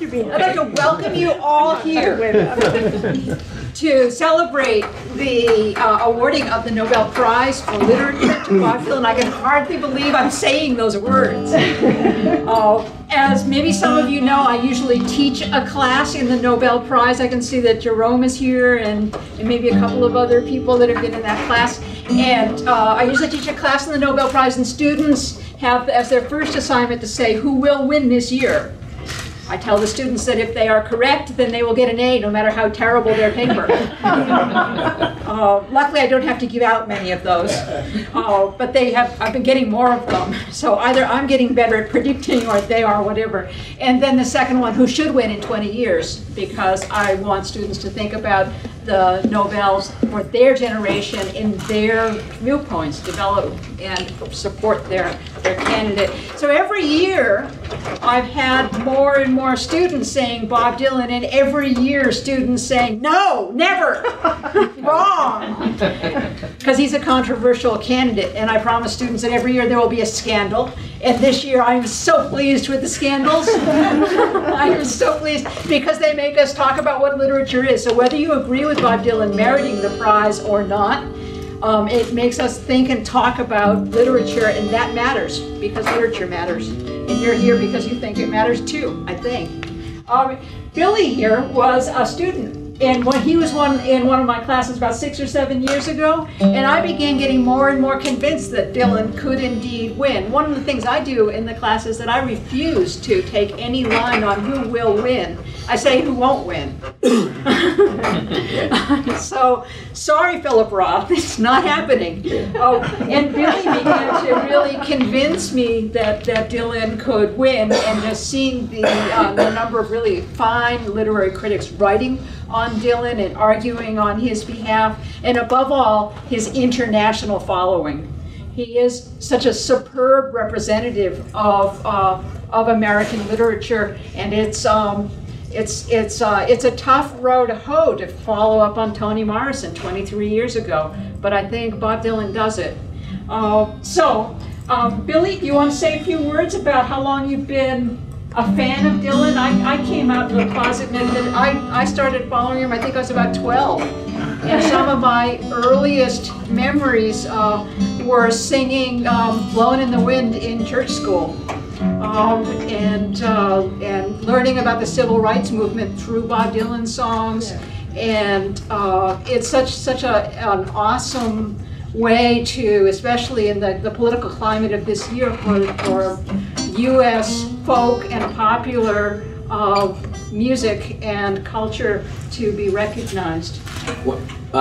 I'd like to welcome you all here to celebrate the awarding of the Nobel Prize for Literature to Bob Dylan. I can hardly believe I'm saying those words. As maybe some of you know, I usually teach a class in the Nobel Prize. I can see that Jerome is here and maybe a couple of other people that have been in that class. And I usually teach a class in the Nobel Prize, and students have as their first assignment to say who will win this year. I tell the students that if they are correct, then they will get an A, no matter how terrible their paper. Luckily, I don't have to give out many of those, but I've been getting more of them. So either I'm getting better at predicting, or they are, whatever. And then the second one, who should win in 20 years, because I want students to think about the Nobels for their generation in their viewpoints, develop and support their candidate. So every year, I've had more and more students saying Bob Dylan, and every year students saying, no, never, wrong, because he's a controversial candidate. And I promise students that every year there will be a scandal. And this year I'm so pleased with the scandals. I am so pleased because they make us talk about what literature is. So whether you agree with Bob Dylan meriting the prize or not, it makes us think and talk about literature, and that matters because literature matters. And you're here because you think it matters too, I think. Billy here was a student, and when he was in one of my classes about 6 or 7 years ago, and I began getting more and more convinced that Dylan could indeed win. One of the things I do in the class is that I refuse to take any line on who will win. I say who won't win. So, sorry, Philip Roth, it's not happening. And Billy began to really convince me that Dylan could win, and just seeing the number of really fine literary critics writing on Dylan and arguing on his behalf, and above all, his international following. He is such a superb representative of American literature, and it's a tough row to hoe to follow up on Toni Morrison 23 years ago, but I think Bob Dylan does it. Billy, do you want to say a few words about how long you've been a fan of Dylan? I came out to the closet and admitted I started following him, I think I was about 12. And some of my earliest memories were singing Blowin' in the Wind in church school. And learning about the civil rights movement through Bob Dylan songs. And it's such an awesome way to, especially in the political climate of this year, for U.S. folk and popular music and culture to be recognized. Well,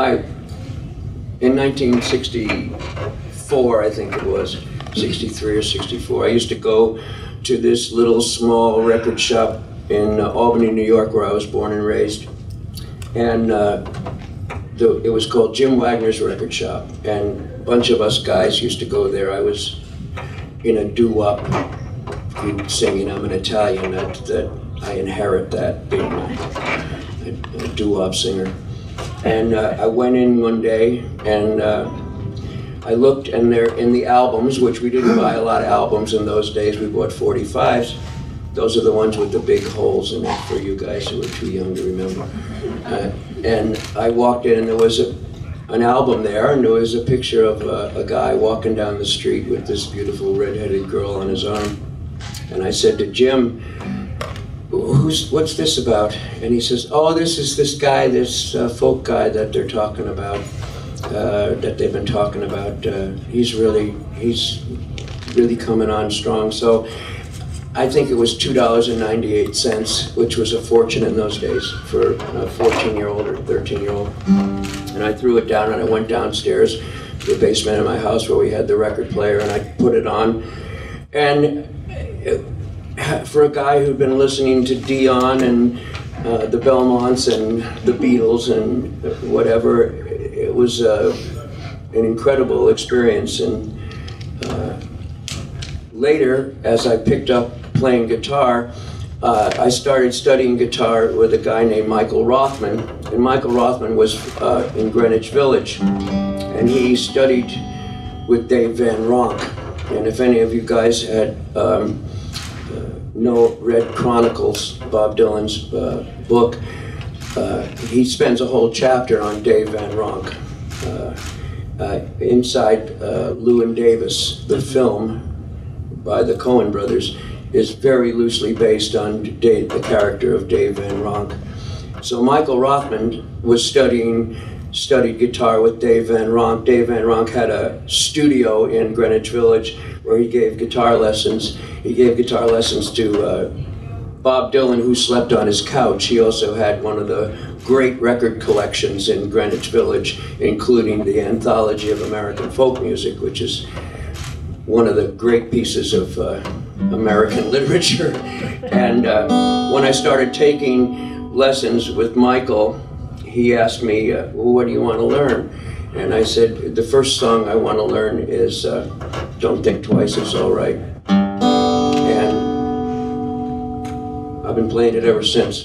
in 1964, I think it was, 63 or 64, I used to go to this little small record shop in Albany, New York, where I was born and raised. And it was called Jim Wagner's Record Shop. And a bunch of us guys used to go there. I was in a doo-wop singing. I'm an Italian, that I inherit that, being a doo-wop singer. And I went in one day, and I looked, and there in the albums, which we didn't buy a lot of albums in those days, we bought 45s. Those are the ones with the big holes in it for you guys who are too young to remember. And I walked in, and there was an album there, and there was a picture of a guy walking down the street with this beautiful redheaded girl on his arm. And I said to Jim, what's this about? And he says, oh, this is this guy, this folk guy that they're talking about, that they've been talking about. He's really coming on strong. So I think it was $2.98, which was a fortune in those days for a 14-year-old or 13-year-old. And I threw it down, and I went downstairs to the basement of my house where we had the record player, and I put it on. And for a guy who'd been listening to Dion and the Belmonts and the Beatles and whatever, it was an incredible experience. And later, as I picked up playing guitar, I started studying guitar with a guy named Michael Rothman. And Michael Rothman was in Greenwich Village, and he studied with Dave Van Ronk. And if any of you guys had read Chronicles, Bob Dylan's book, he spends a whole chapter on Dave Van Ronk. Inside Llewyn Davis, the film by the Coen brothers, is very loosely based on the character of Dave Van Ronk. So Michael Rothman was studied guitar with Dave Van Ronk. Dave Van Ronk had a studio in Greenwich Village where he gave guitar lessons. He gave guitar lessons to Bob Dylan, who slept on his couch. He also had one of the great record collections in Greenwich Village, including the Anthology of American Folk Music, which is one of the great pieces of American literature. And when I started taking lessons with Michael, he asked me, well, what do you want to learn? And I said, the first song I want to learn is Don't Think Twice, It's All Right. And I've been playing it ever since.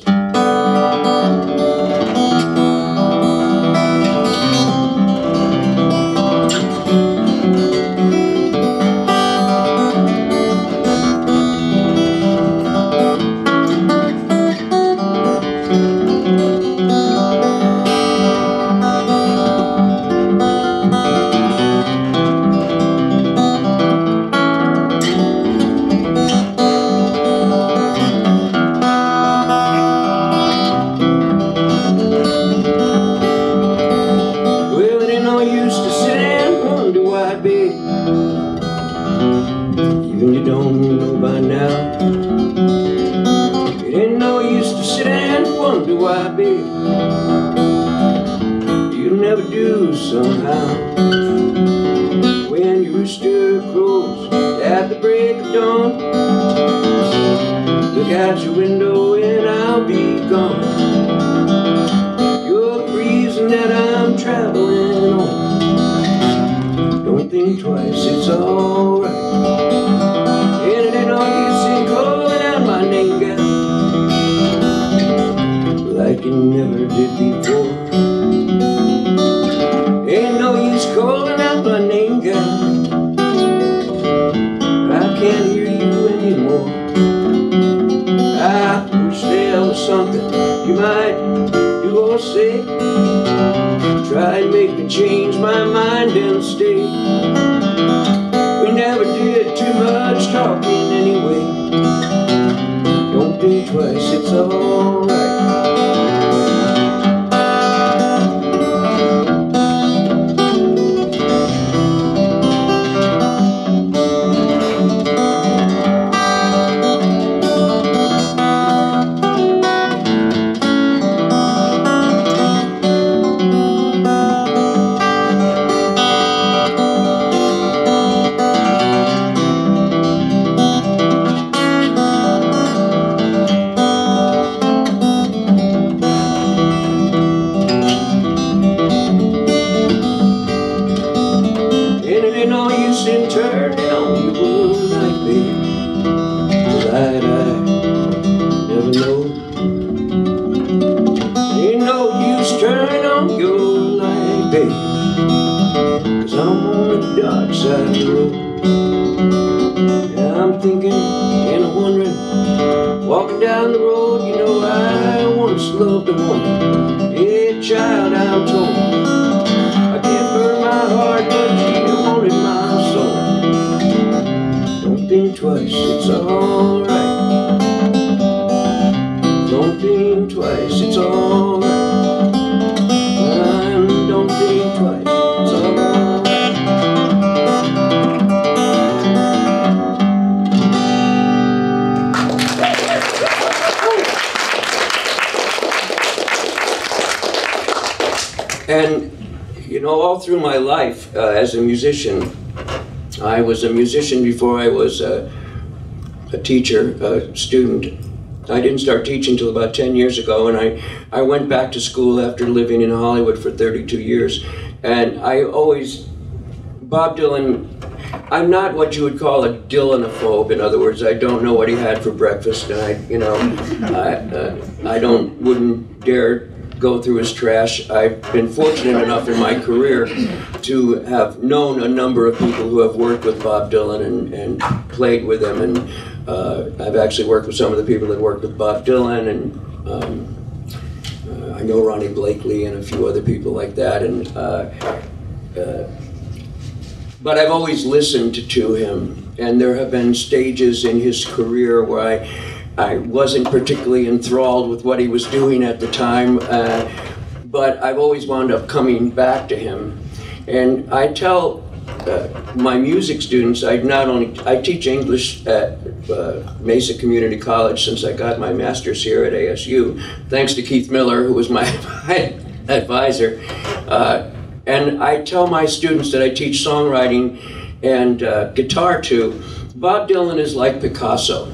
And, you know, all through my life as a musician, I was a musician before I was a teacher, a student. I didn't start teaching until about 10 years ago, and I went back to school after living in Hollywood for 32 years. And I always, Bob Dylan, I'm not what you would call a Dylanophobe. In other words, I don't know what he had for breakfast, and I wouldn't dare go through his trash. I've been fortunate enough in my career to have known a number of people who have worked with Bob Dylan and played with him, and I've actually worked with some of the people that worked with Bob Dylan, and I know Ronnie Blakely and a few other people like that, and but I've always listened to him, and there have been stages in his career where I wasn't particularly enthralled with what he was doing at the time, but I've always wound up coming back to him. And I tell my music students, I teach English at Mesa Community College since I got my master's here at ASU, thanks to Keith Miller, who was my advisor. And I tell my students that I teach songwriting and guitar to, Bob Dylan is like Picasso.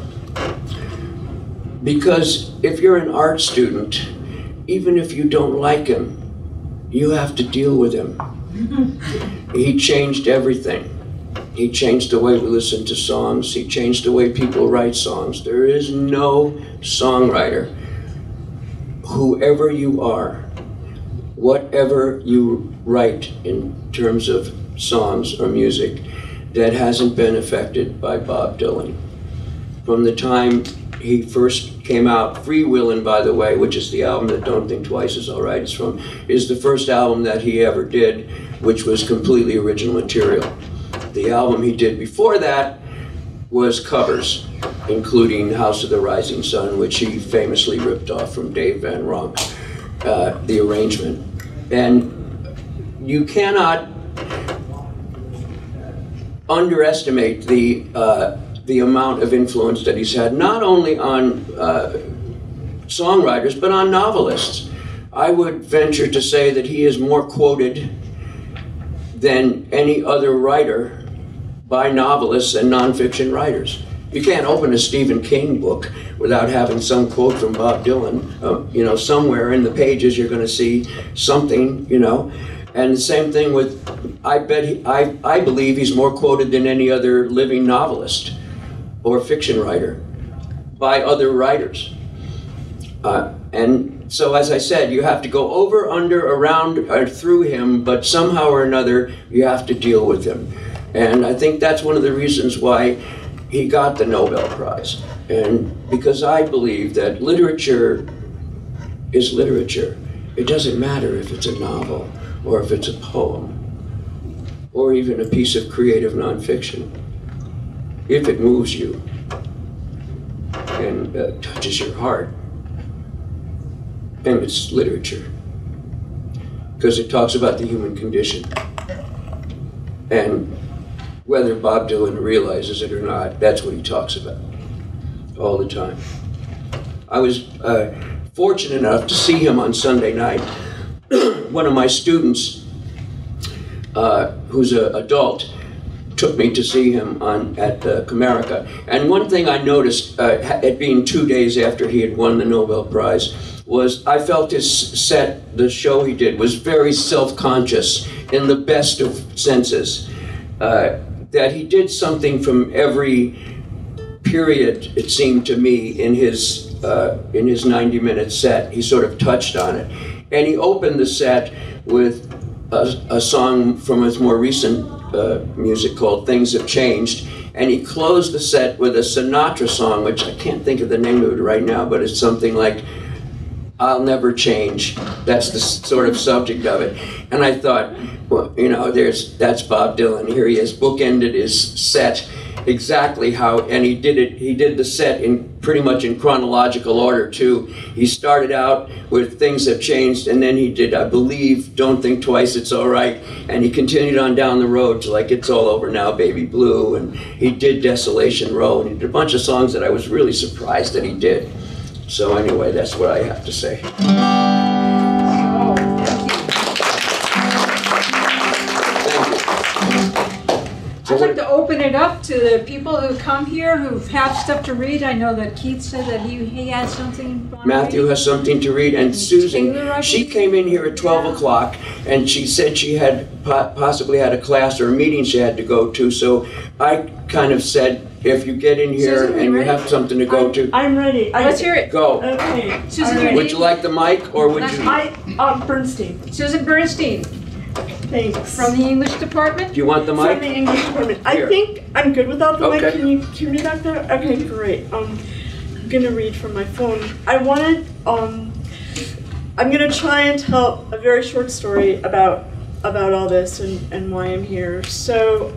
Because if you're an art student, even if you don't like him, you have to deal with him. He changed everything. He changed the way we listen to songs. He changed the way people write songs. There is no songwriter, whoever you are, whatever you write in terms of songs or music, that hasn't been affected by Bob Dylan. From the time he first came out, Freewheelin', by the way, which is the album that Don't Think Twice Is Alright is from, is the first album that he ever did, which was completely original material. The album he did before that was covers, including House of the Rising Sun, which he famously ripped off from Dave Van Ronk, the arrangement. And you cannot underestimate the amount of influence that he's had, not only on songwriters, but on novelists. I would venture to say that he is more quoted than any other writer by novelists and nonfiction writers. You can't open a Stephen King book without having some quote from Bob Dylan. You know, somewhere in the pages you're going to see something, you know. And the same thing with, I believe he's more quoted than any other living novelist or fiction writer by other writers. And so, as I said, you have to go over, under, around, or through him, but somehow or another, you have to deal with him. And I think that's one of the reasons why he got the Nobel Prize. And because I believe that literature is literature. It doesn't matter if it's a novel, or if it's a poem, or even a piece of creative nonfiction. If it moves you and touches your heart, and it's literature, because it talks about the human condition. And whether Bob Dylan realizes it or not, that's what he talks about all the time. I was fortunate enough to see him on Sunday night. One of my students, who's an adult, took me to see him at Comerica. And one thing I noticed, it being 2 days after he had won the Nobel Prize, was I felt his set, the show he did, was very self-conscious in the best of senses. That he did something from every period, it seemed to me, in his 90-minute set. He sort of touched on it. And he opened the set with a song from his more recent music called Things Have Changed. And he closed the set with a Sinatra song, which I can't think of the name of it right now, but it's something like, I'll Never Change. That's the sort of subject of it. And I thought, well, you know, that's Bob Dylan. Here he is, bookended his set exactly how, and he did the set in pretty much in chronological order too. He started out with Things Have Changed, and then he did, I believe, Don't Think Twice, It's Alright, and he continued on down the road to like It's All Over Now, Baby Blue, and he did Desolation Row, and he did a bunch of songs that I was really surprised that he did. So anyway, that's what I have to say. I'd like to open it up to the people who come here who have stuff to read. I know that Keith said that he has something. Matthew has something to read, and Susan, she came in here at 12 o'clock, and she said she had possibly had a class or a meeting she had to go to, so I kind of said, if you get in here Susan, and you have something to go to, I'm ready. Let's hear it. go. Okay. Susan, All right. Would you like the mic, or would you? Bernstein. Susan Bernstein, Thanks. from the English department. Do you want the From mic? the English department. Here. I think I'm good without the mic. Okay. Can you hear me back there? Okay, great. I'm gonna read from my phone. I'm gonna try and tell a very short story about all this and why I'm here. So,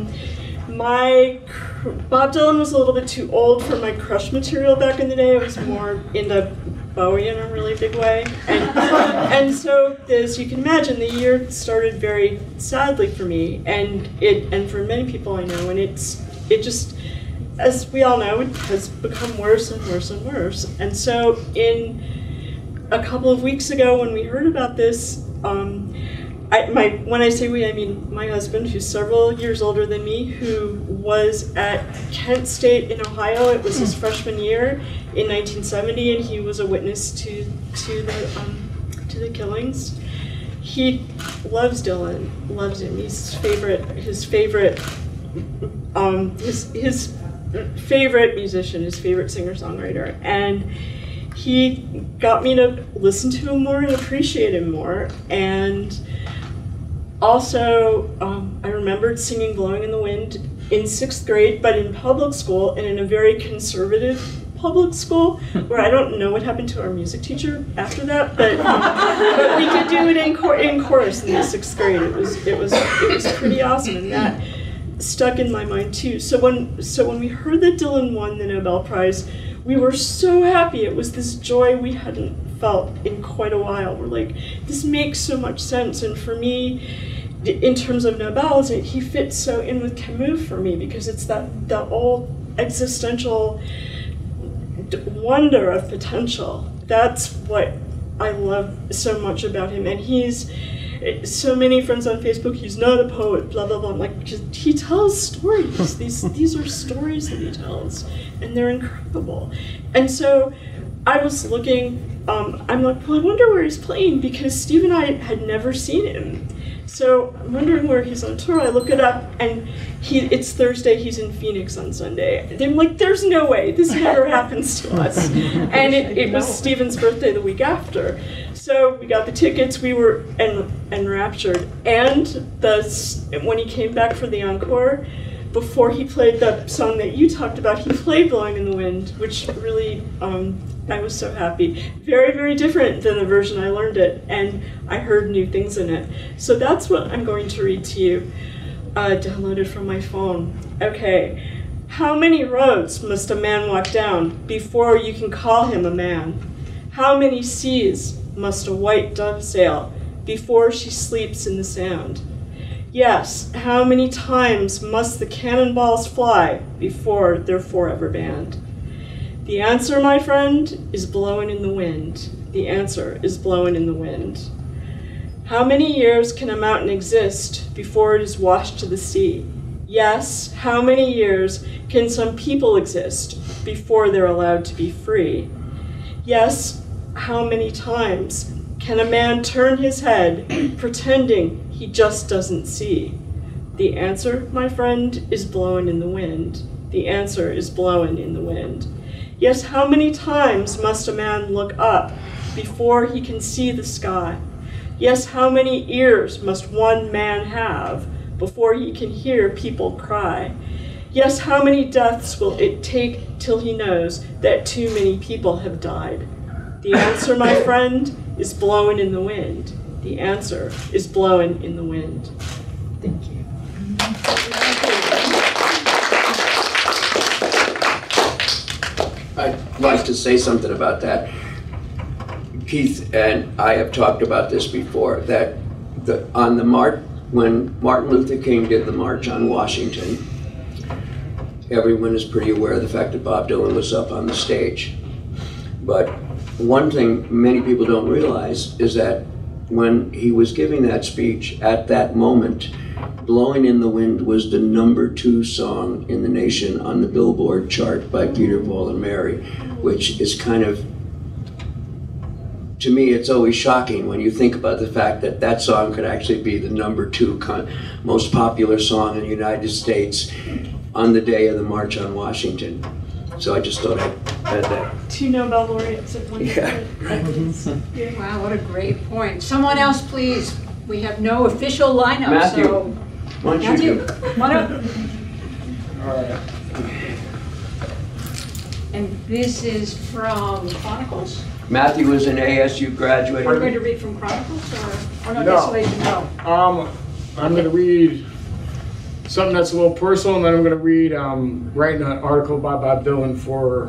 Bob Dylan was a little bit too old for my crush material back in the day. I was more into Bowie in a really big way, and so as you can imagine, the year started very sadly for me, and for many people I know, and it just, as we all know, it has become worse and worse and worse. And so in a couple of weeks ago when we heard about this, when I say we, I mean my husband, who's several years older than me, who was at Kent State in Ohio. It was his freshman year in 1970, and he was a witness to the killings. He loves Dylan, loves him. He's his favorite musician, his favorite singer-songwriter, and he got me to listen to him more and appreciate him more. And also, I remembered singing Blowing in the Wind in 6th grade, but in public school, and in a very conservative public school, where I don't know what happened to our music teacher after that, but we did do it in chorus in the 6th grade. It was pretty awesome, and that stuck in my mind too. So when we heard that Dylan won the Nobel Prize, we were so happy. It was this joy we hadn't felt in quite a while. We're like, this makes so much sense. And for me, in terms of Nobels, he fits so in with Camus for me, because it's the old existential wonder of potential. That's what I love so much about him. And so many friends on Facebook, he's not a poet, blah, blah, blah. I'm like, he tells stories. These are stories that he tells, and they're incredible. And so I was looking, I'm like, well, I wonder where he's playing, because Steve and I had never seen him. So I'm wondering where he's on tour. I look it up, and it's Thursday, he's in Phoenix on Sunday. And I'm like, there's no way, this never happens to us. And it was Steven's birthday the week after. So we got the tickets, we were enraptured. And when he came back for the encore, before he played the song that you talked about, he played Blowing in the Wind, which really, I was so happy. Very, very different than the version I learned it, and I heard new things in it. So that's what I'm going to read to you, downloaded from my phone. Okay. How many roads must a man walk down before you can call him a man? How many seas must a white dove sail before she sleeps in the sand? Yes, how many times must the cannonballs fly before they're forever banned? The answer, my friend, is blowing in the wind. The answer is blowing in the wind. How many years can a mountain exist before it is washed to the sea? Yes, how many years can some people exist before they're allowed to be free? Yes, how many times can a man turn his head pretending he just doesn't see? The answer, my friend, is blowing in the wind. The answer is blowing in the wind. Yes, how many times must a man look up before he can see the sky? Yes, how many ears must one man have before he can hear people cry? Yes, how many deaths will it take till he knows that too many people have died? The answer, my friend, is blowing in the wind. The answer is blowing in the wind. Thank you. I'd like to say something about that. Keith and I have talked about this before, that when Martin Luther King did the March on Washington, everyone is pretty aware of the fact that Bob Dylan was up on the stage. But one thing many people don't realize is that when he was giving that speech, at that moment, Blowing in the Wind was the #2 song in the nation on the Billboard chart by Peter, Paul, and Mary, which is kind of, to me, it's always shocking when you think about the fact that that song could actually be the #2 most popular song in the United States on the day of the March on Washington. So I just thought I'd add that. 2 Nobel laureates at one Yeah, right. Yeah. Wow, what a great point. Someone else, please. We have no official lineup, Matthew, so. why don't Matthew, you do? come on up. All right. And this is from Chronicles. Matthew is an ASU graduate. Are you going to read from Chronicles or no, No. Desolation? No. I'm going to read something that's a little personal, and then I'm going to read writing an article by Bob Dylan for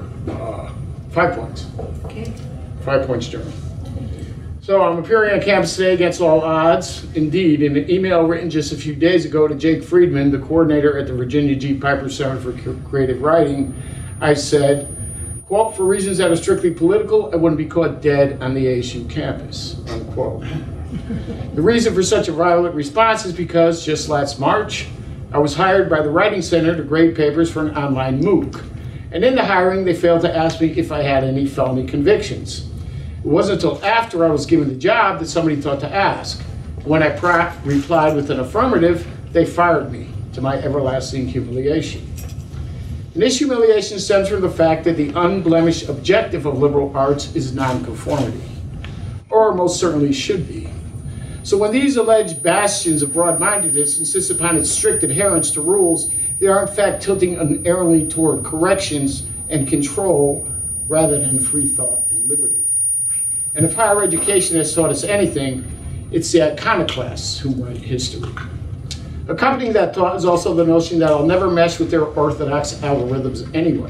5 points. Okay. 5 points journal. So I'm appearing on campus today against all odds. Indeed, in an email written just a few days ago to Jake Friedman, the coordinator at the Virginia G. Piper Center for Creative Writing, I said, quote, "For reasons that are strictly political, I wouldn't be caught dead on the ASU campus," unquote. The reason for such a violent response is because just last March, I was hired by the Writing Center to grade papers for an online MOOC. And in the hiring, they failed to ask me if I had any felony convictions. It wasn't until after I was given the job that somebody thought to ask. When I replied with an affirmative, they fired me, to my everlasting humiliation. And this humiliation stems from the fact that the unblemished objective of liberal arts is nonconformity, or most certainly should be. So when these alleged bastions of broad-mindedness insist upon its strict adherence to rules, they are in fact tilting unerringly toward corrections and control rather than free thought and liberty. And if higher education has taught us anything, it's the iconoclasts who write history. Accompanying that thought is also the notion that I'll never mesh with their orthodox algorithms anyway.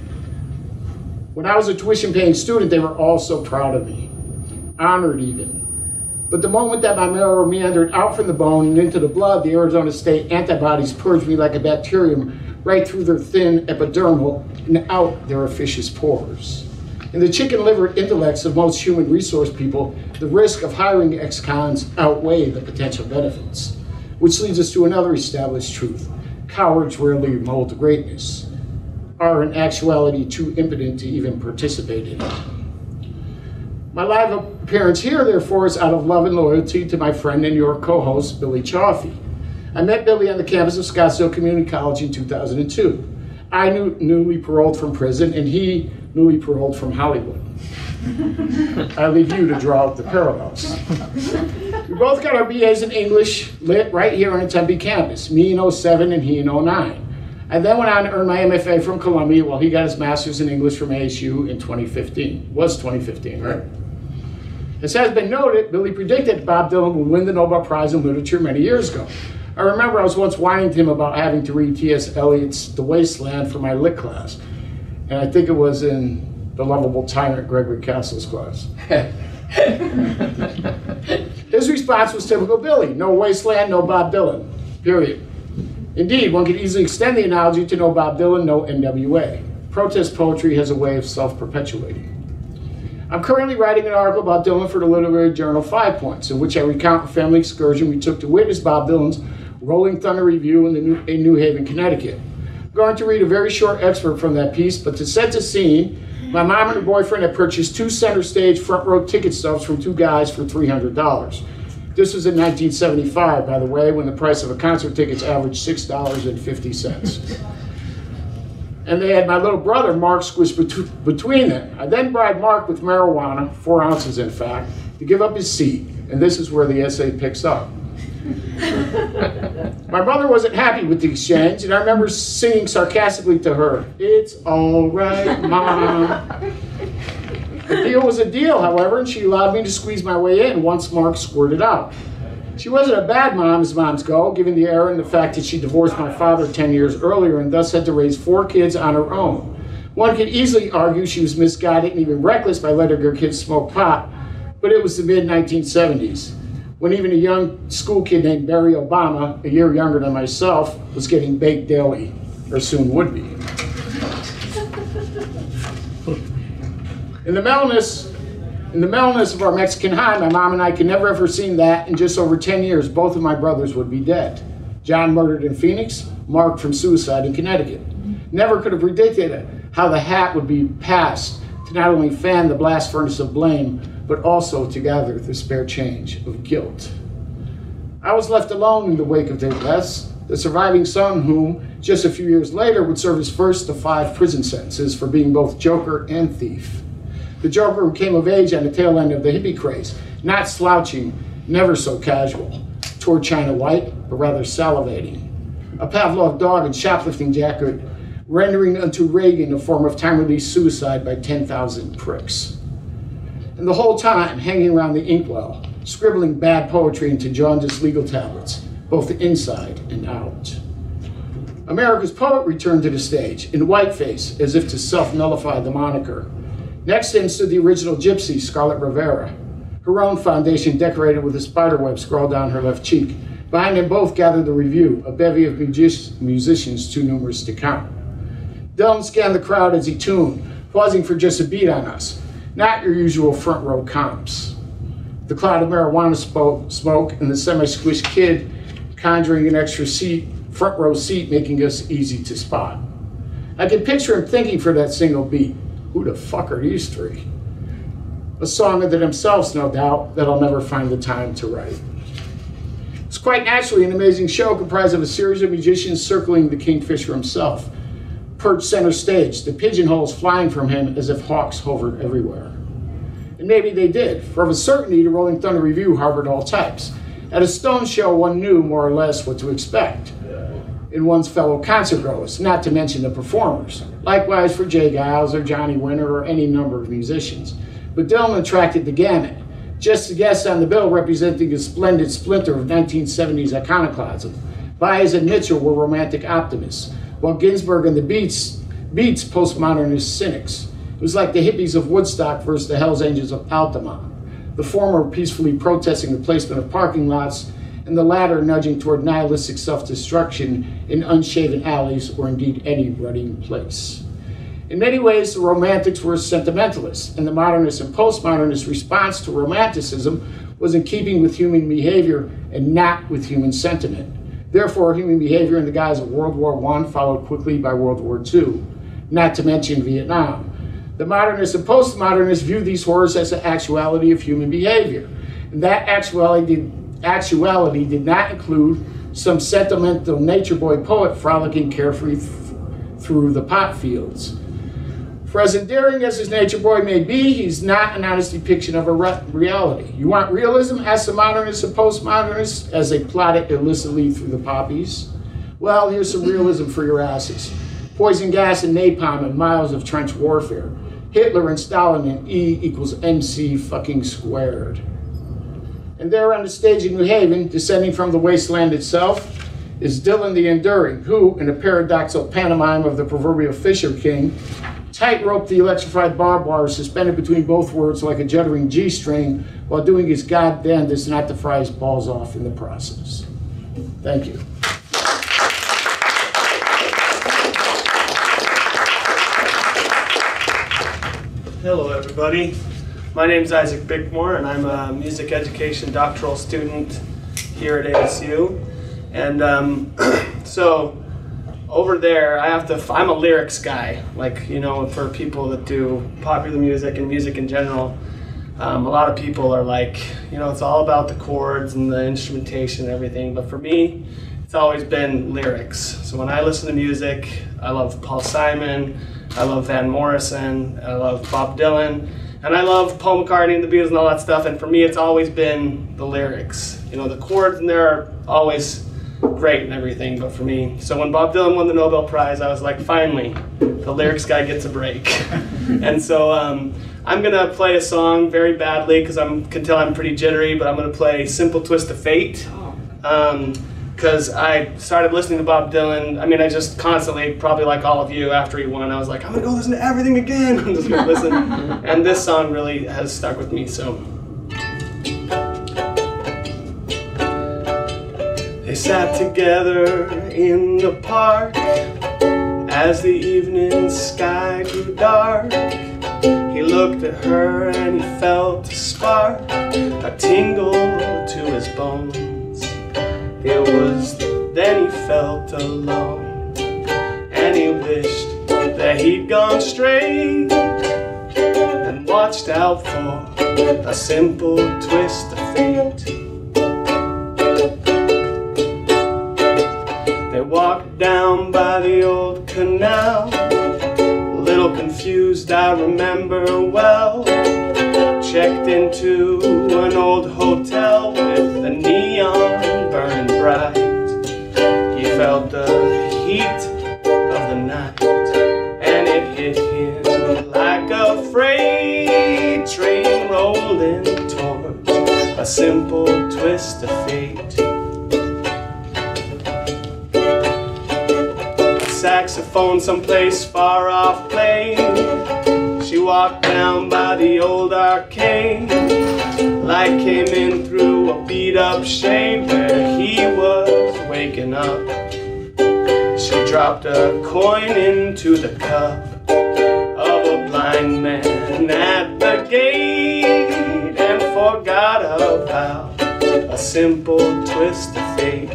When I was a tuition-paying student, they were all so proud of me, honored even. But the moment that my marrow meandered out from the bone and into the blood, the Arizona State antibodies purged me like a bacterium right through their thin epidermal and out their officious pores. In the chicken-livered intellects of most human resource people, the risk of hiring ex-cons outweigh the potential benefits. Which leads us to another established truth. Cowards rarely mold to greatness, are in actuality too impotent to even participate in it. My live appearance here, therefore, is out of love and loyalty to my friend and your co-host, Billy Cioffi. I met Billy on the campus of Scottsdale Community College in 2002. I newly paroled from prison, and he newly paroled from Hollywood. I leave you to draw out the parallels. We both got our BAs in English lit right here on the Tempe campus, me in 07 and he in 09. I then went on to earn my MFA from Columbia while he got his master's in English from ASU in 2015. Was 2015, right? As has been noted, Billy predicted Bob Dylan would win the Nobel Prize in Literature many years ago. I remember I was once whining to him about having to read T.S. Eliot's The Wasteland for my lit class. And I think it was in The Lovable Tyrant Gregory Castle's class. His response was typical Billy, no wasteland, no Bob Dylan, period. Indeed, one could easily extend the analogy to no Bob Dylan, no NWA. Protest poetry has a way of self-perpetuating. I'm currently writing an article about Dylan for the literary journal 5 Points, in which I recount a family excursion we took to witness Bob Dylan's Rolling Thunder Review in New Haven, Connecticut. I'm going to read a very short excerpt from that piece, but to set the scene, my mom and her boyfriend had purchased 2 center stage front row ticket stubs from 2 guys for $300. This was in 1975, by the way, when the price of a concert ticket averaged $6.50. And they had my little brother, Mark, squished between them. I then bribed Mark with marijuana, 4 ounces in fact, to give up his seat. And this is where the essay picks up. My mother wasn't happy with the exchange, and I remember singing sarcastically to her, "It's all right, Mom." The deal was a deal, however, and she allowed me to squeeze my way in once Mark squirted out. She wasn't a bad mom as moms go, given the error and the fact that she divorced my father 10 years earlier and thus had to raise 4 kids on her own. One could easily argue she was misguided and even reckless by letting her kids smoke pot, but it was the mid-1970s, when even a young school kid named Barry Obama, a year younger than myself, was getting baked daily, or soon would be. In the mellowness of our Mexican high, my mom and I could never have foreseen that in just over 10 years, both of my brothers would be dead. John murdered in Phoenix, Mark from suicide in Connecticut. Never could have predicted how the hat would be passed to not only fan the blast furnace of blame, but also to gather the spare change of guilt. I was left alone in the wake of their deaths, the surviving son whom, just a few years later, would serve his first of 5 prison sentences for being both joker and thief. The joker who came of age on the tail end of the hippie craze, not slouching, never so casual, toward China White, but rather salivating. A Pavlov dog and shoplifting jacket, rendering unto Reagan a form of time-release suicide by 10,000 pricks. And the whole time, hanging around the inkwell, scribbling bad poetry into jaundiced legal tablets, both inside and out. America's poet returned to the stage, in whiteface, as if to self-nullify the moniker. Next to him stood the original gypsy, Scarlett Rivera, her own foundation decorated with a spiderweb scrawled down her left cheek. Behind them both gathered the review, a bevy of musicians too numerous to count. Dylan scanned the crowd as he tuned, pausing for just a beat on us, not your usual front row comps. The cloud of marijuana smoke and the semi-squished kid conjuring an extra front row seat, making us easy to spot. I could picture him thinking for that single beat, who the fuck are these three? A song of themselves, no doubt, that I'll never find the time to write. It's quite naturally an amazing show comprised of a series of musicians circling the Kingfisher himself, perched center stage, the pigeonholes flying from him as if hawks hovered everywhere. And maybe they did, for of a certainty the Rolling Thunder Review harbored all types. At a Stone show, one knew more or less what to expect in one's fellow concertgoers, not to mention the performers. Likewise for Jay Giles or Johnny Winter or any number of musicians. But Dylan attracted the gamut. Just a guest on the bill representing a splendid splinter of 1970s iconoclasm. Baez and Mitchell were romantic optimists, while Ginsberg and the Beats postmodernist cynics. It was like the hippies of Woodstock versus the Hells Angels of Altamont. The former peacefully protesting the placement of parking lots, and the latter nudging toward nihilistic self-destruction in unshaven alleys or indeed any rutting place. In many ways, the Romantics were sentimentalists, and the modernist and postmodernist response to Romanticism was in keeping with human behavior and not with human sentiment. Therefore, human behavior in the guise of World War I followed quickly by World War II, not to mention Vietnam. The modernists and postmodernists viewed these horrors as the actuality of human behavior, and that actuality did not include some sentimental nature boy poet frolicking carefree through the pot fields. For as endearing as his nature boy may be, he's not an honest depiction of a reality. You want realism? Ask the modernists and postmodernists as they plotted illicitly through the poppies. Well, here's some realism for your asses. Poison gas and napalm and miles of trench warfare. Hitler and Stalin and E equals MC fucking squared. And there on the stage in New Haven, descending from the wasteland itself, is Dylan the Enduring, who, in a paradoxical pantomime of the proverbial Fisher King, tightrope the electrified barbed wire suspended between both words like a juddering G-string while doing his goddamnedest not to fry his balls off in the process. Thank you. Hello, everybody. My name is Isaac Bickmore, and I'm a music education doctoral student here at ASU. And so over there, I'm a lyrics guy. Like, you know, for people that do popular music and music in general, a lot of people are like, you know, it's all about the chords and the instrumentation and everything. But for me, it's always been lyrics. So when I listen to music, I love Paul Simon, I love Van Morrison, I love Bob Dylan, and I love Paul McCartney and the Beatles and all that stuff. And for me, it's always been the lyrics. You know, the chords in there are always great and everything, but for me. So when Bob Dylan won the Nobel Prize, I was like, finally, the lyrics guy gets a break. And so I'm gonna play a song very badly because I can tell I'm pretty jittery, but I'm gonna play Simple Twist of Fate. Because I started listening to Bob Dylan. I mean, I just constantly, probably like all of you, after he won, I was like, I'm gonna go listen to everything again. I'm just gonna listen. And this song really has stuck with me, so. They sat together in the park as the evening sky grew dark. He looked at her and he felt a spark, a tingle to his bones. It was then he felt alone, and he wished that he'd gone straight and watched out for a simple twist of fate. by the old canal. A little confused, I remember well. Checked into an old hotel with the neon burning bright. He felt the heat of the night, and it hit him like a freight train rolling towards a simple twist of fate. A saxophone someplace far off playing. She walked down by the old arcade. Light came in through a beat-up shade where he was waking up. She dropped a coin into the cup of a blind man at the gate and forgot about a simple twist of fate.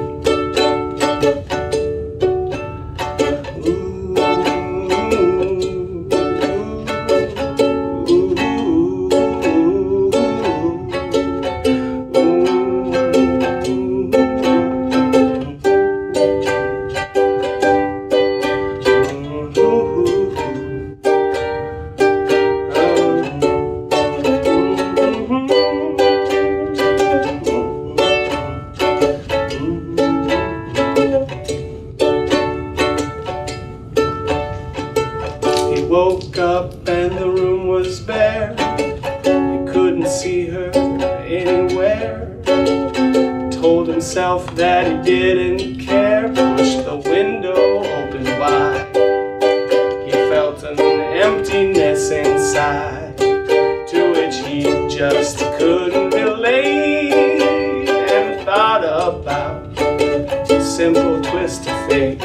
Woke up and the room was bare. He couldn't see her anywhere. Told himself that he didn't care. Pushed the window open wide. He felt an emptiness inside, to which he just couldn't relate, and thought about a simple twist of fate.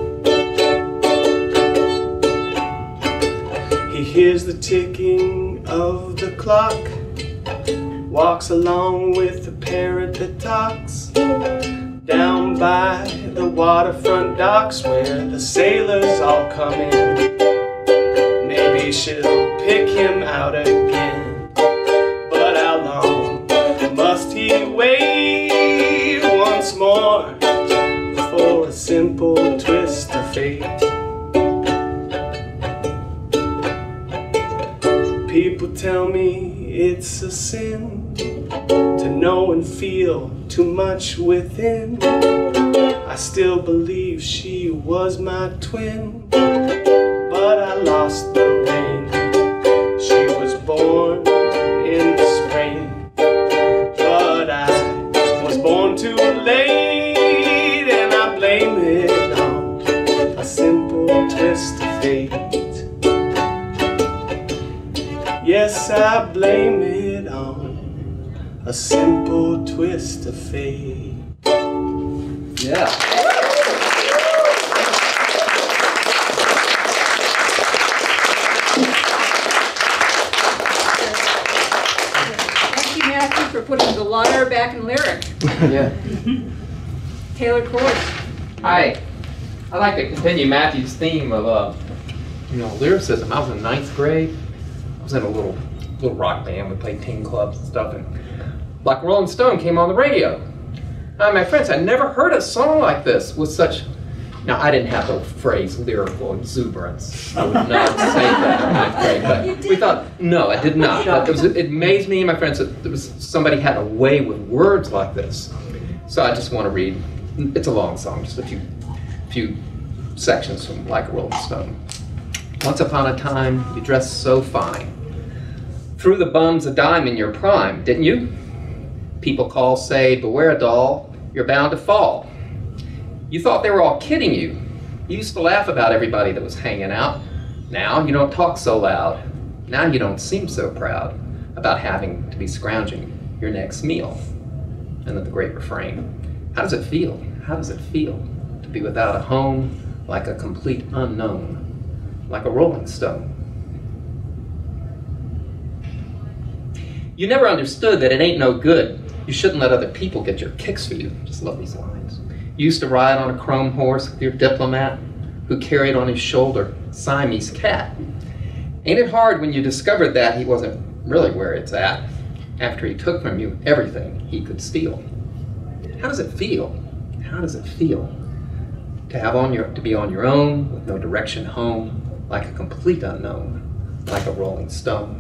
Hears the ticking of the clock, walks along with the parrot that talks, down by the waterfront docks where the sailors all come in. Maybe she'll pick him out again, but how long must he wait once more for a simple twist of fate? People tell me it's a sin to know and feel too much within. I still believe she was my twin, but I lost the rain. She was born in the spring, but I was born too late, and I blame it on a simple twist of fate. Yes, I blame it on a simple twist of fate. Yeah. Thank you, Matthew, for putting the lyre back in lyric. Yeah. Taylor Corse. I'd like to continue Matthew's theme of, lyricism. I was in 9th grade. I was in a little rock band. We played teen clubs and stuff, and like Rolling Stone came on the radio. My friends, I never heard a song like this with such. Now, I didn't have the phrase lyrical exuberance. I would not say that in 9th grade, but we thought, no, I did not. But it amazed me and my friends that somebody had a way with words like this. So I just want to read. It's a long song, just a few sections from Like a Rolling Stone. Once upon a time, you dressed so fine. Threw the bums a dime in your prime, didn't you? People call, say, beware doll, you're bound to fall. You thought they were all kidding you. You used to laugh about everybody that was hanging out. Now you don't talk so loud. Now you don't seem so proud about having to be scrounging your next meal. And then the great refrain. How does it feel? How does it feel to be without a home, like a complete unknown? Like a rolling stone. You never understood that it ain't no good. You shouldn't let other people get your kicks for you. Just love these lines. You used to ride on a chrome horse with your diplomat, who carried on his shoulder Siamese cat. Ain't it hard when you discovered that he wasn't really where it's at, after he took from you everything he could steal? How does it feel? How does it feel to be on your own with no direction home, like a complete unknown, like a rolling stone.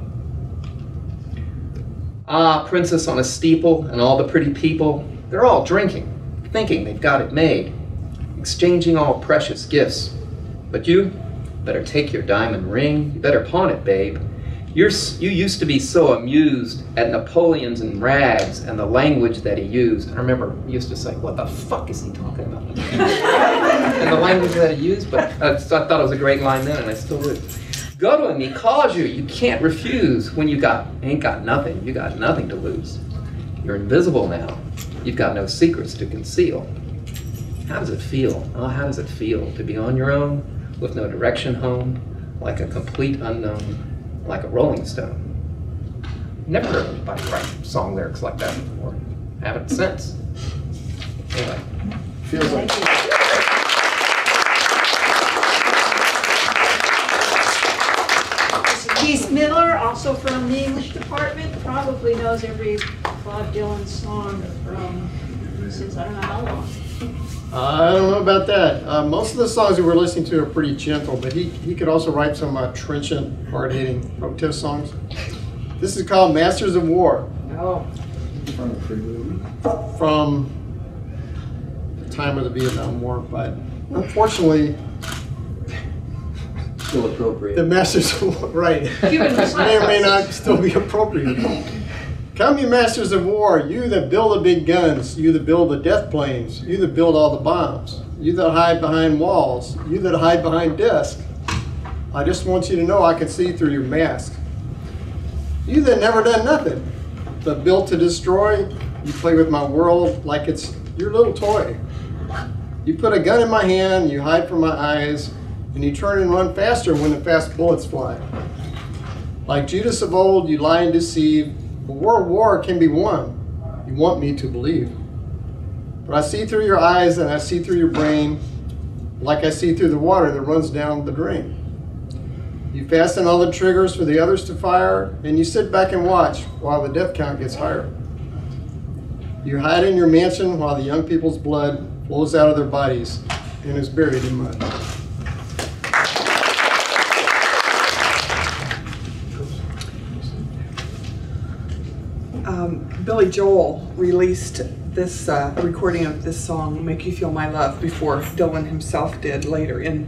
Ah, princess on a steeple and all the pretty people, they're all drinking, thinking they've got it made, exchanging all precious gifts. But you better take your diamond ring, you better pawn it, babe. You used to be so amused at Napoleon's and rags and the language that he used. I remember he used to say, what the fuck is he talking about? And the language that he used, but I thought it was a great line then, and I still do. Go to him, he calls you, you can't refuse. When you ain't got nothing, you got nothing to lose. You're invisible now, you've got no secrets to conceal. How does it feel? Oh, how does it feel to be on your own, with no direction home, like a complete unknown, like a rolling stone? Never heard anybody write song lyrics like that before. Haven't since. Anyway. Feels like Keith Miller, also from the English department, probably knows every Bob Dylan song from since I don't know how long. I don't know about that. Most of the songs that we're listening to are pretty gentle, but he could also write some trenchant, hard-hitting protest songs. This is called Masters of War. Oh. From the time of the Vietnam War, but unfortunately, Still appropriate. the Masters of War, right, may or may not still be appropriate. Come, you masters of war, you that build the big guns, you that build the death planes, you that build all the bombs, you that hide behind walls, you that hide behind desks. I just want you to know I can see through your mask. You that never done nothing, but built to destroy, you play with my world like it's your little toy. You put a gun in my hand, you hide from my eyes, and you turn and run faster when the fast bullets fly. Like Judas of old, you lie and deceive. A world war can be won. You want me to believe. But I see through your eyes and I see through your brain, like I see through the water that runs down the drain. You fasten all the triggers for the others to fire, and you sit back and watch while the death count gets higher. You hide in your mansion while the young people's blood flows out of their bodies and is buried in mud. Billy Joel released this recording of this song, Make You Feel My Love, before Dylan himself did later in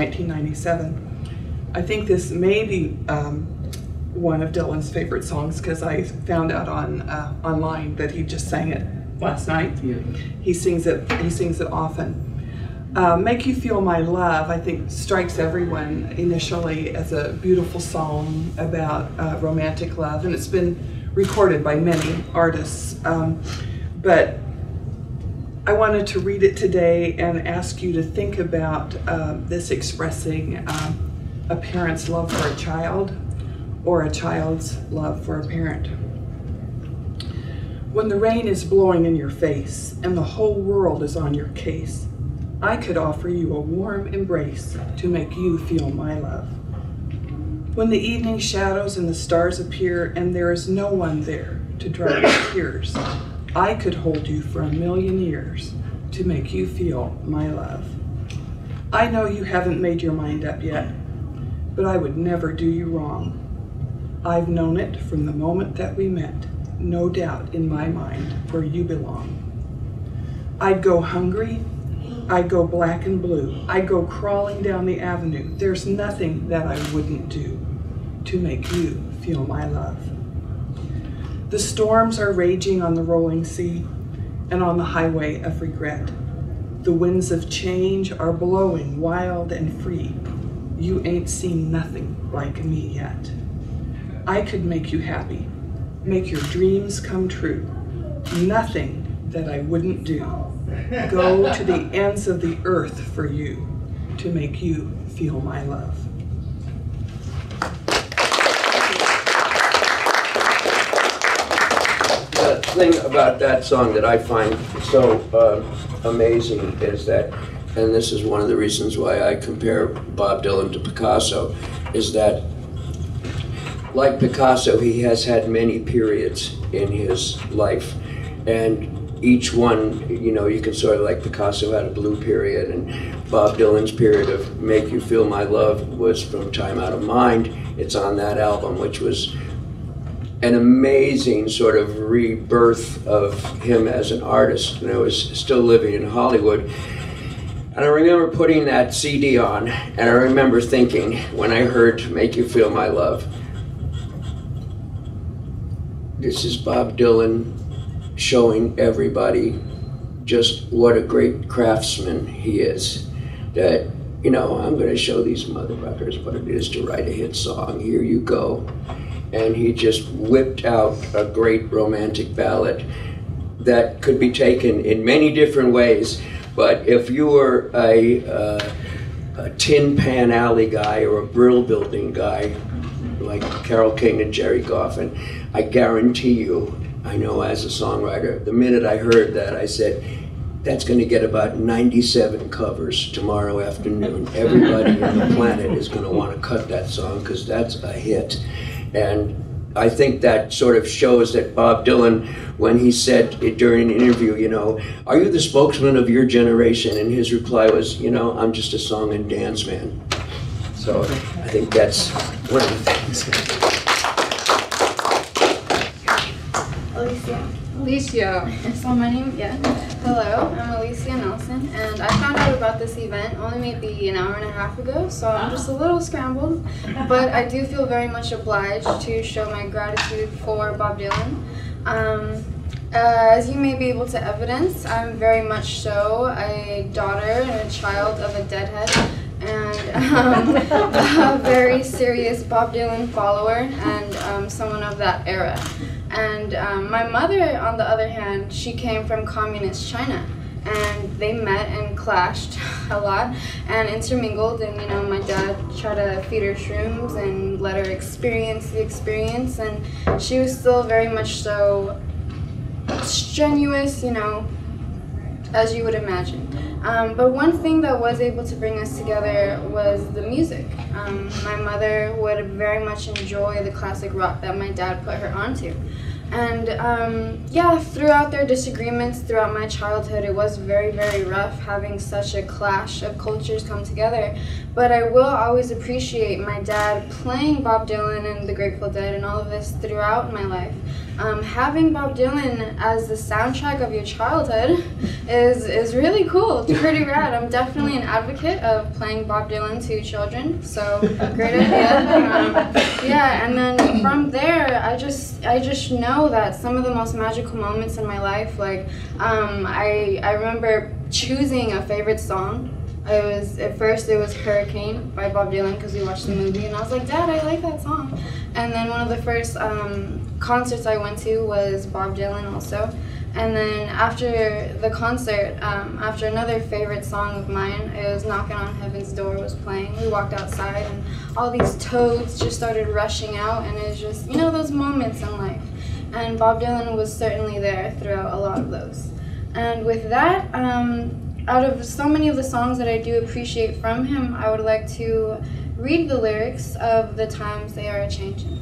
1997. I think this may be one of Dylan's favorite songs because I found out online that he just sang it last night. Yeah. He sings it often. Make You Feel My Love, I think, strikes everyone initially as a beautiful song about romantic love, and it's been recorded by many artists, but I wanted to read it today and ask you to think about this expressing a parent's love for a child or a child's love for a parent. When the rain is blowing in your face and the whole world is on your case, I could offer you a warm embrace to make you feel my love. When the evening shadows and the stars appear and there is no one there to dry your tears, I could hold you for 1,000,000 years to make you feel my love. I know you haven't made your mind up yet, but I would never do you wrong. I've known it from the moment that we met, no doubt in my mind where you belong. I'd go hungry, I'd go black and blue, I'd go crawling down the avenue. There's nothing that I wouldn't do to make you feel my love. The storms are raging on the rolling sea and on the highway of regret. The winds of change are blowing wild and free. You ain't seen nothing like me yet. I could make you happy, make your dreams come true. Nothing that I wouldn't do. Go to the ends of the earth for you to make you feel my love. The thing about that song that I find so amazing is that, and this is one of the reasons why I compare Bob Dylan to Picasso, is that like Picasso, he has had many periods in his life, and each one, you know, you can sort of, like Picasso had a blue period, and Bob Dylan's period of Make You Feel My Love was from Time Out of Mind. It's on that album, which was an amazing sort of rebirth of him as an artist. And I was still living in Hollywood. And I remember putting that CD on, and I remember thinking, when I heard Make You Feel My Love, this is Bob Dylan showing everybody just what a great craftsman he is. That, you know, I'm going to show these motherfuckers what it is to write a hit song. Here you go. And he just whipped out a great romantic ballad that could be taken in many different ways. But if you were a Tin Pan Alley guy or a Brill Building guy, like Carole King and Jerry Goffin, I guarantee you, I know as a songwriter, the minute I heard that, I said, that's going to get about 97 covers tomorrow afternoon. Everybody on the planet is going to want to cut that song because that's a hit. And I think that sort of shows that Bob Dylan, when he said during an interview, you know, are you the spokesman of your generation? And his reply was, you know, I'm just a song and dance man. So I think that's one of the things. Alicia. So my name, hello, I'm Alicia Nelson, and I found out about this event only maybe an hour and a half ago, so I'm just a little scrambled, but I do feel very much obliged to show my gratitude for Bob Dylan. As you may be able to evidence, I'm very much so a daughter and a child of a deadhead, and a very serious Bob Dylan follower, and someone of that era. And my mother, on the other hand, she came from communist China, and they met and clashed a lot and intermingled, and you know, my dad tried to feed her shrooms and let her experience the experience, and she was still very much so strenuous, you know, as you would imagine. But one thing that was able to bring us together was the music. My mother would very much enjoy the classic rock that my dad put her onto. And yeah, throughout their disagreements throughout my childhood, it was very, very rough having such a clash of cultures come together. But I will always appreciate my dad playing Bob Dylan and the Grateful Dead and all of this throughout my life. Having Bob Dylan as the soundtrack of your childhood is really cool. It's pretty rad. I'm definitely an advocate of playing Bob Dylan to children, so great idea. Yeah, and then from there, I just know that some of the most magical moments in my life, like I remember choosing a favorite song. At first it was Hurricane by Bob Dylan because we watched the movie, and I was like, Dad, I like that song. And then one of the first concerts I went to was Bob Dylan also. And then after the concert, after another favorite song of mine, it was Knocking on Heaven's Door was playing. We walked outside and all these toads just started rushing out, and it was just, you know, those moments in life. And Bob Dylan was certainly there throughout a lot of those. And with that, out of so many of the songs that I do appreciate from him, I would like to read the lyrics of The Times They Are A-Changin'.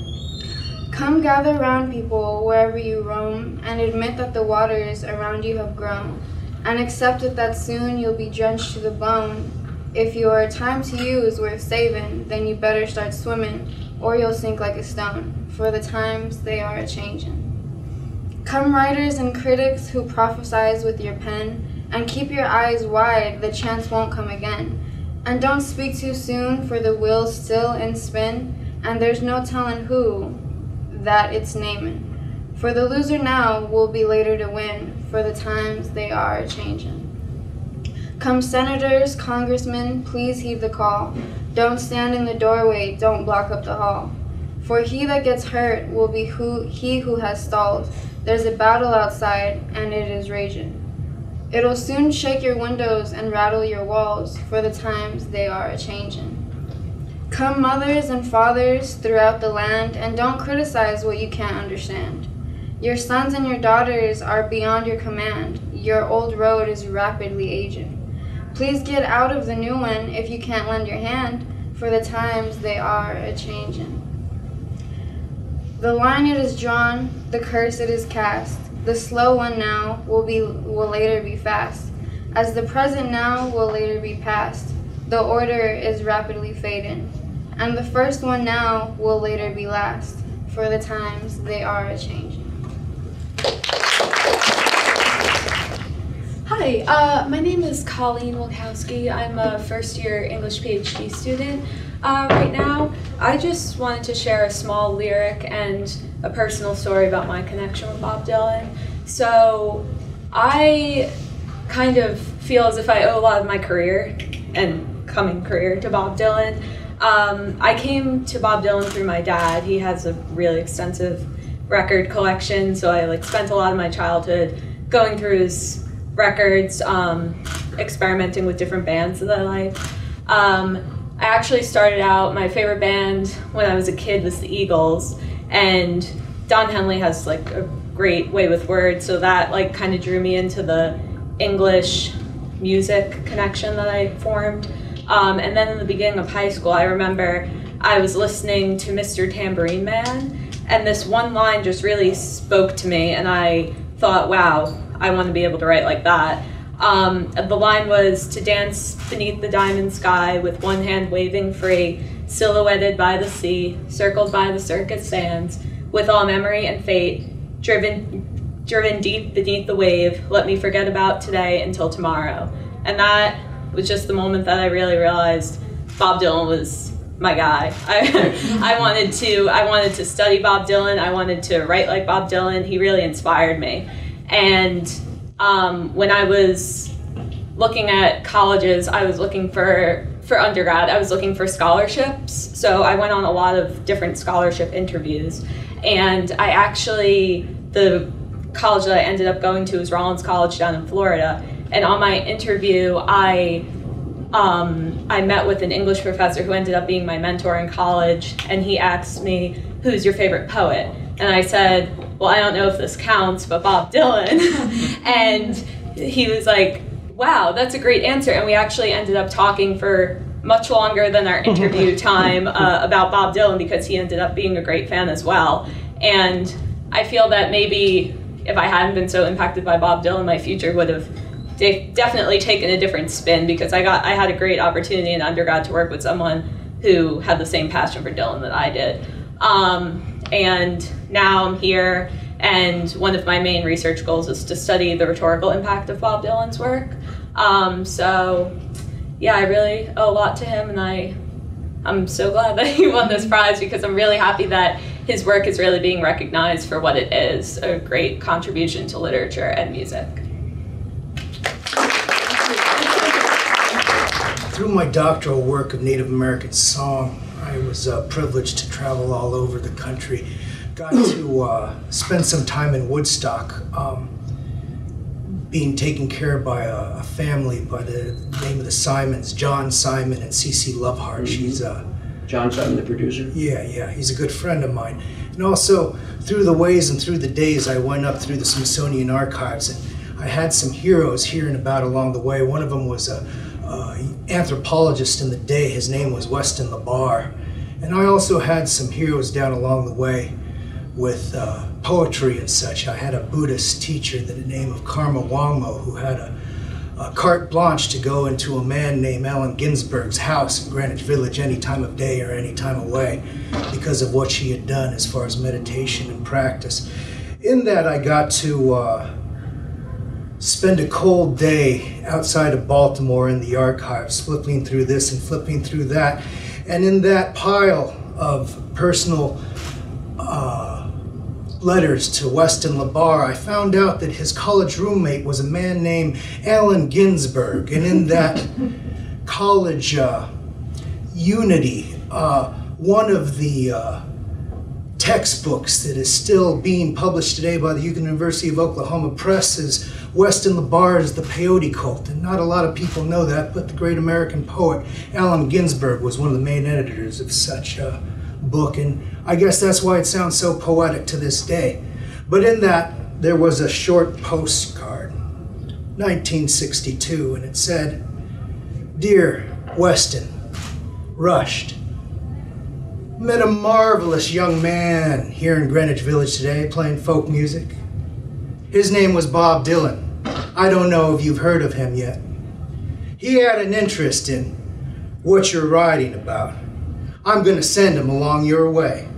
Come gather round, people, wherever you roam, and admit that the waters around you have grown, and accept it that soon you'll be drenched to the bone. If your time to you is worth saving, then you better start swimming, or you'll sink like a stone, for the times they are a-changin'. Come writers and critics who prophesize with your pen, and keep your eyes wide, the chance won't come again. And don't speak too soon, for the wheel's still in spin, and there's no telling who that it's naming. For the loser now will be later to win, for the times they are a-changin'. Come senators, congressmen, please heed the call. Don't stand in the doorway, don't block up the hall. For he that gets hurt will be he who has stalled. There's a battle outside, and it is raging. It'll soon shake your windows and rattle your walls, for the times they are a-changin'. Come mothers and fathers throughout the land, and don't criticize what you can't understand. Your sons and your daughters are beyond your command. Your old road is rapidly aging. Please get out of the new one if you can't lend your hand, for the times they are a-changin'. The line it is drawn, the curse it is cast. The slow one now will later be fast, as the present now will later be past. The order is rapidly fading, and the first one now will later be last, for the times they are a-changing. Hi, my name is Colleen Wilkowski. I'm a first-year English PhD student right now. I just wanted to share a small lyric and a personal story about my connection with Bob Dylan. So I kind of feel as if I owe a lot of my career and coming career to Bob Dylan. I came to Bob Dylan through my dad. He has a really extensive record collection, so I spent a lot of my childhood going through his records, experimenting with different bands that I like. I actually started out, my favorite band when I was a kid was the Eagles, and Don Henley has a great way with words, so that kind of drew me into the English music connection that I formed. And then in the beginning of high school, I remember I was listening to Mr. Tambourine Man, and this one line just really spoke to me, and I thought, wow, I want to be able to write like that. The line was, to dance beneath the diamond sky with one hand waving free, silhouetted by the sea, circled by the circus sands, with all memory and fate, driven deep beneath the wave, let me forget about today until tomorrow. And that was just the moment that I really realized Bob Dylan was my guy. I wanted to study Bob Dylan. I wanted to write like Bob Dylan. He really inspired me. And when I was looking at colleges, I was looking for undergrad, I was looking for scholarships. So I went on a lot of different scholarship interviews. And the college that I ended up going to was Rollins College down in Florida. And on my interview, I met with an English professor who ended up being my mentor in college, and he asked me, who's your favorite poet? And I said, well, I don't know if this counts, but Bob Dylan. And he was like, wow, that's a great answer. And we actually ended up talking for much longer than our interview time about Bob Dylan, because he ended up being a great fan as well. And I feel that maybe if I hadn't been so impacted by Bob Dylan, my future would have definitely taken a different spin, because I had a great opportunity in undergrad to work with someone who had the same passion for Dylan that I did. And now I'm here, and one of my main research goals is to study the rhetorical impact of Bob Dylan's work. So yeah, I really owe a lot to him, and I'm so glad that he won this prize, because I'm really happy that his work is really being recognized for what it is, a great contribution to literature and music. Through my doctoral work of Native American song, I was privileged to travel all over the country. Got to spend some time in Woodstock, being taken care of by a family by the name of the Simons, John Simon and Cece Lovehart. She's John Simon, the producer? Yeah, he's a good friend of mine. And also, through the ways and through the days, I went up through the Smithsonian Archives, and I had some heroes here and about along the way. One of them was an anthropologist in the day. His name was Weston LaBar. And I also had some heroes down along the way with poetry and such. I had a Buddhist teacher by the name of Karma Wangmo, who had a carte blanche to go into a man named Allen Ginsberg's house in Greenwich Village any time of day or any time of way, because of what she had done as far as meditation and practice. In that, I got to spend a cold day outside of Baltimore in the archives, flipping through this and flipping through that. And in that pile of personal letters to Weston LaBar, I found out that his college roommate was a man named Allen Ginsberg. And in that college unity, one of the textbooks that is still being published today by the University of Oklahoma Press is Weston LaBar's The Peyote Cult. And not a lot of people know that, but the great American poet Allen Ginsberg was one of the main editors of such a book, and I guess that's why it sounds so poetic to this day. But in that, there was a short postcard, 1962, and it said, "Dear Weston, rushed. Met a marvelous young man here in Greenwich Village today playing folk music. His name was Bob Dylan. I don't know if you've heard of him yet. He had an interest in what you're writing about. I'm going to send him along your way.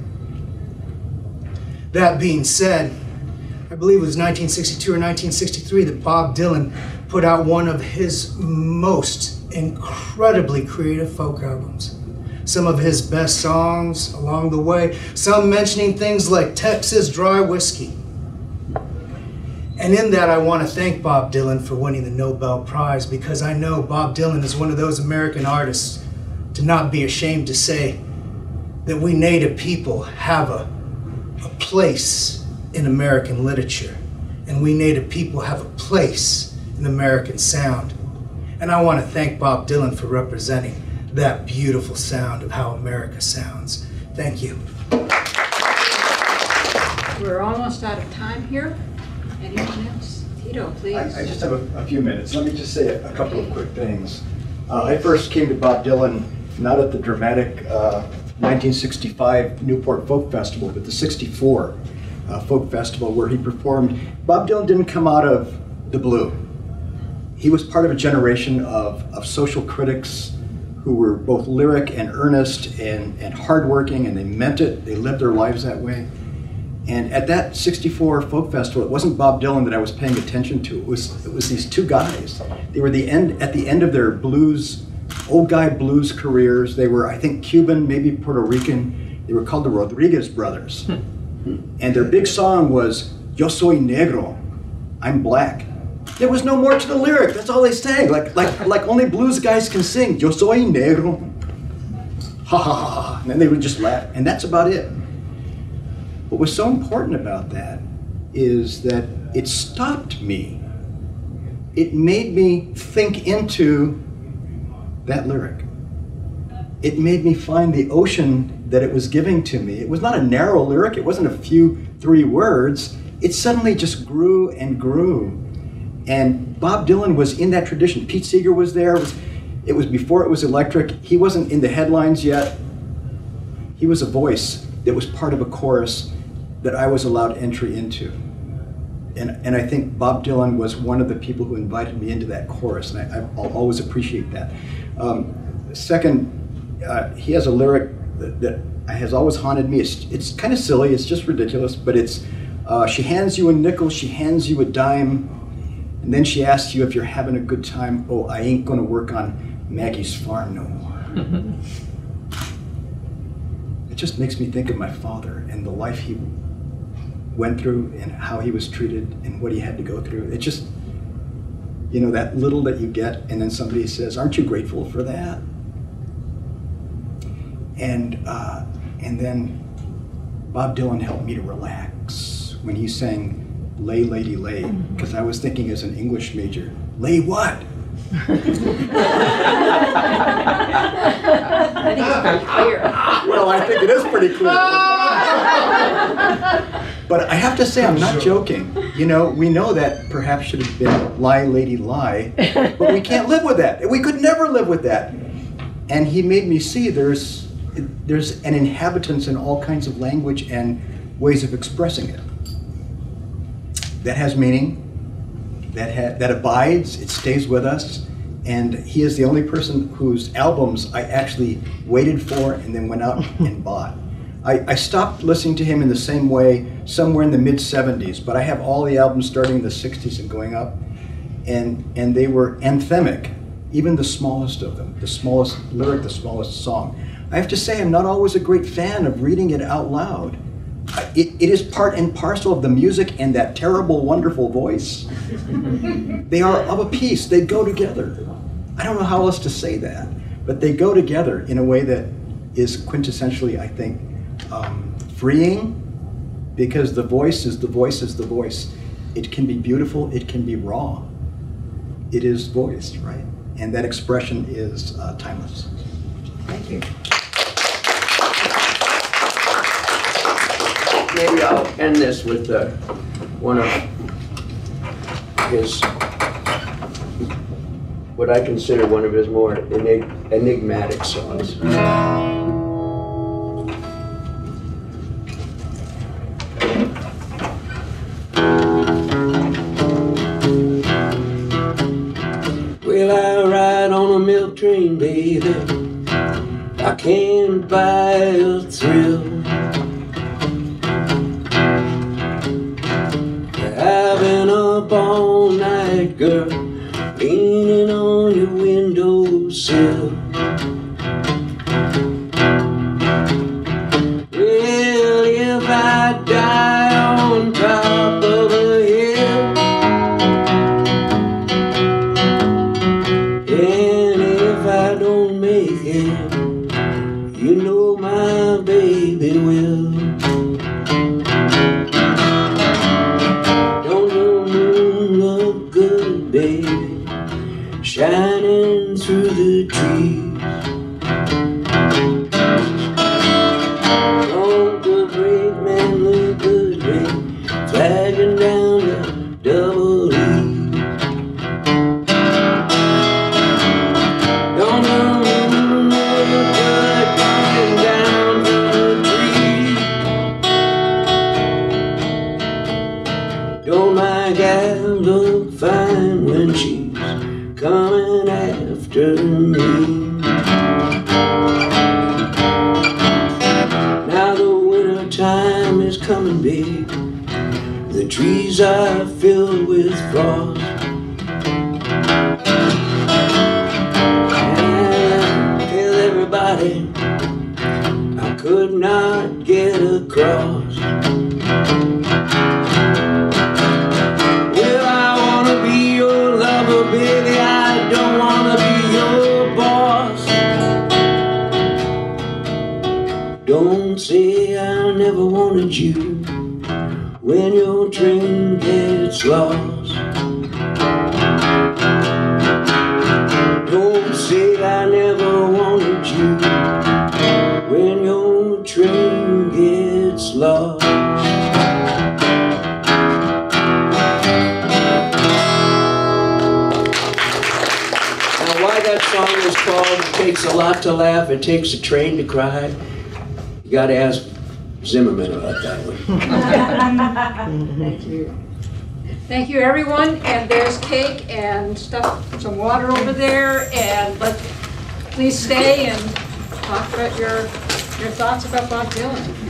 That being said, I believe it was 1962 or 1963 that Bob Dylan put out one of his most incredibly creative folk albums. Some of his best songs along the way, some mentioning things like Texas Dry Whiskey. And in that, I want to thank Bob Dylan for winning the Nobel Prize, because I know Bob Dylan is one of those American artists to not be ashamed to say that we Native people have a place in American literature, and we Native people have a place in American sound. And I want to thank Bob Dylan for representing that beautiful sound of how America sounds. Thank you. We're almost out of time here. Anyone else? Tito, please. I just have a few minutes. Let me just say a couple of quick things. I first came to Bob Dylan not at the dramatic 1965 Newport Folk Festival, but the 64 Folk Festival where he performed. Bob Dylan didn't come out of the blue. He was part of a generation of social critics who were both lyric and earnest and hardworking, and they meant it. They lived their lives that way. And at that 64 Folk Festival, it wasn't Bob Dylan that I was paying attention to. It was these two guys. They were at the end of their blues, old guy blues careers. They were, I think, Cuban, maybe Puerto Rican. They were called the Rodriguez Brothers. And their big song was, Yo soy negro, I'm black. There was no more to the lyric. That's all they sang, like only blues guys can sing. Yo soy negro, ha ha ha. And then they would just laugh, and that's about it. What was so important about that is that it stopped me. It made me think into that lyric. It made me find the ocean that it was giving to me. It was not a narrow lyric. It wasn't a few 3 words. It suddenly just grew and grew. And Bob Dylan was in that tradition. Pete Seeger was there. It was before it was electric. He wasn't in the headlines yet. He was a voice that was part of a chorus that I was allowed entry into. And I think Bob Dylan was one of the people who invited me into that chorus, and I'll always appreciate that. Second, he has a lyric that has always haunted me. It's kind of silly, it's just ridiculous, but it's, she hands you a nickel, she hands you a dime, and then she asks you if you're having a good time. Oh, I ain't gonna work on Maggie's farm no more. It just makes me think of my father and the life he went through and how he was treated and what he had to go through. It just, you know, that little that you get and then somebody says, aren't you grateful for that? And then Bob Dylan helped me to relax when he sang Lay Lady Lay, because I was thinking as an English major, lay what? I think it's pretty clear. Well, I think it is pretty clear. But I have to say, I'm not joking. You know, we know that perhaps should have been lie, lady, lie, but we can't live with that. We could never live with that. And he made me see there's an inhabitance in all kinds of language and ways of expressing it. That has meaning, that abides, it stays with us. And he is the only person whose albums I actually waited for and then went out and bought. I stopped listening to him in the same way somewhere in the mid-70s, but I have all the albums starting in the 60s and going up, and they were anthemic, even the smallest of them, the smallest lyric, the smallest song. I have to say I'm not always a great fan of reading it out loud. It is part and parcel of the music and that terrible, wonderful voice. They are of a piece, they go together. I don't know how else to say that, but they go together in a way that is quintessentially, I think, freeing, because the voice is the voice is the voice. It can be beautiful, it can be raw. It is voice, right? And that expression is timeless. Thank you. Maybe I'll end this with one of his, what I consider one of his more enigmatic songs. train, baby, I can't buy a thrill. Having up all night, girl, leaning on your windowsill. Well, if I die on top of a hill, and if I don't make it, you know my baby will. Don't the moon look good, baby, shining through the trees? Don't the great men look good, baby, flagging down the double E? Don't the moon look good, coming down from the tree? Don't my gal look fine when she's coming after me? Now the winter time is coming, babe. The trees are filled with frost. And tell everybody I could not get across. Well, I wanna be your lover, baby, I don't wanna be your boss. Don't say I never wanted you when your train gets lost. Don't say I never wanted you when your train gets lost. Now, why that song is called "It Takes a Lot to Laugh, It Takes a Train to Cry," you gotta ask Zimmerman about that one. Thank you. Thank you, everyone. And there's cake and stuff, some water over there. And please stay and talk about your thoughts about Bob Dylan.